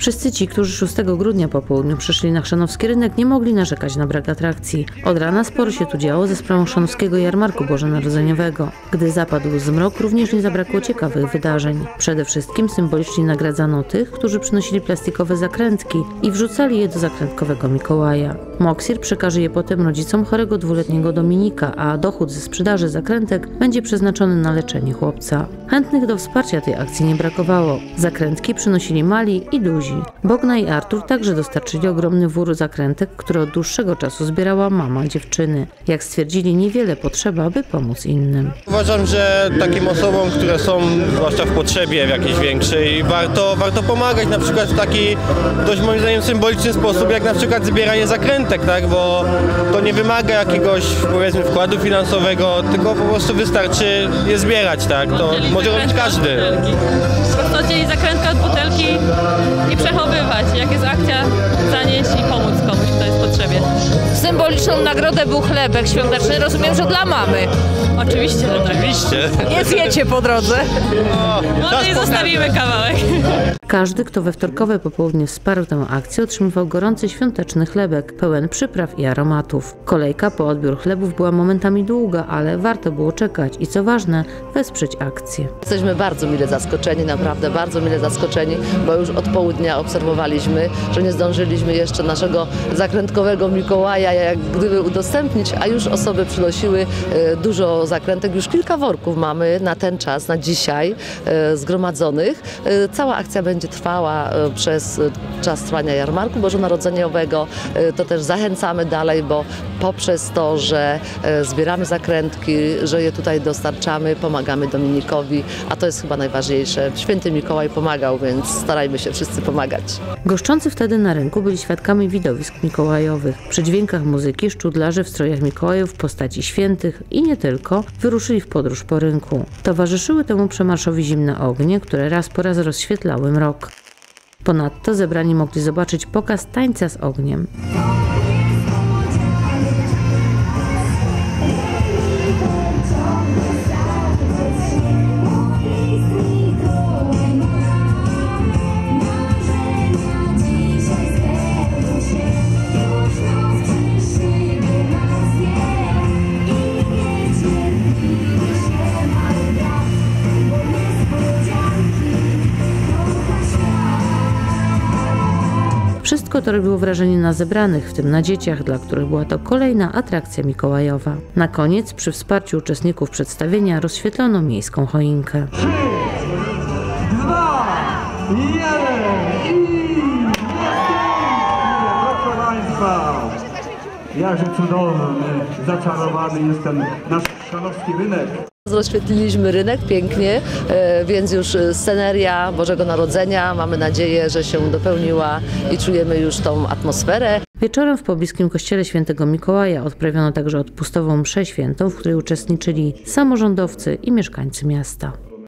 Wszyscy ci, którzy 6 grudnia po południu przyszli na chrzanowski rynek, nie mogli narzekać na brak atrakcji. Od rana sporo się tu działo ze sprawą chrzanowskiego jarmarku bożonarodzeniowego. Gdy zapadł zmrok, również nie zabrakło ciekawych wydarzeń. Przede wszystkim symbolicznie nagradzano tych, którzy przynosili plastikowe zakrętki i wrzucali je do zakrętkowego Mikołaja. Moksir przekaże je potem rodzicom chorego 2-letniego Dominika, a dochód ze sprzedaży zakrętek będzie przeznaczony na leczenie chłopca. Chętnych do wsparcia tej akcji nie brakowało. Zakrętki przynosili mali i duzi. Bogna i Artur także dostarczyli ogromny wór zakrętek, który od dłuższego czasu zbierała mama dziewczyny. Jak stwierdzili, niewiele potrzeba, by pomóc innym. Uważam, że takim osobom, które są zwłaszcza w potrzebie w jakiejś większej, warto pomagać na przykład w taki dość moim zdaniem symboliczny sposób, jak na przykład zbieranie zakrętek, tak? Bo to nie wymaga jakiegoś, powiedzmy, wkładu finansowego, tylko po prostu wystarczy je zbierać, tak? To może robić każdy. Po prostu oddzielić zakrętkę od butelki i przechowywać. Jak jest akcja, zanieść i pomóc komuś, kto jest w potrzebie. Symboliczną nagrodę był chlebek świąteczny. Rozumiem, że dla mamy. Oczywiście, że tak. Oczywiście. Nie zjecie po drodze. Może i zostawimy kawałek. Każdy, kto we wtorkowe popołudnie wsparł tę akcję, otrzymywał gorący świąteczny chlebek, pełen przypraw i aromatów. Kolejka po odbiór chlebów była momentami długa, ale warto było czekać i co ważne, wesprzeć akcję. Jesteśmy bardzo mile zaskoczeni, naprawdę bardzo mile zaskoczeni, bo już od południa obserwowaliśmy, że nie zdążyliśmy jeszcze naszego zakrętkowego Mikołaja jak gdyby udostępnić, a już osoby przynosiły dużo zakrętek. Już kilka worków mamy na ten czas, na dzisiaj zgromadzonych. Cała akcja będzie trwała przez czas trwania jarmarku bożonarodzeniowego. To też zachęcamy dalej, bo poprzez to, że zbieramy zakrętki, że je tutaj dostarczamy, pomagamy Dominikowi, a to jest chyba najważniejsze. Święty Mikołaj pomagał, więc starajmy się wszyscy pomagać. Goszczący wtedy na rynku byli świadkami widowisk mikołajowych. Przy dźwiękach muzyki szczudlarze w strojach Mikołajów w postaci świętych i nie tylko wyruszyli w podróż po rynku. Towarzyszyły temu przemarszowi zimne ognie, które raz po raz rozświetlały mrok. Ponadto zebrani mogli zobaczyć pokaz tańca z ogniem. Wszystko to robiło wrażenie na zebranych, w tym na dzieciach, dla których była to kolejna atrakcja mikołajowa. Na koniec, przy wsparciu uczestników przedstawienia, rozświetlono miejską choinkę. 3, 2, 1 i proszę Państwa, jakże cudowny, zaczarowany jest ten nasz chrzanowski rynek. Rozświetliliśmy rynek pięknie, więc już sceneria Bożego Narodzenia, mamy nadzieję, że się dopełniła i czujemy już tą atmosferę. Wieczorem w pobliskim kościele Świętego Mikołaja odprawiono także odpustową mszę świętą, w której uczestniczyli samorządowcy i mieszkańcy miasta.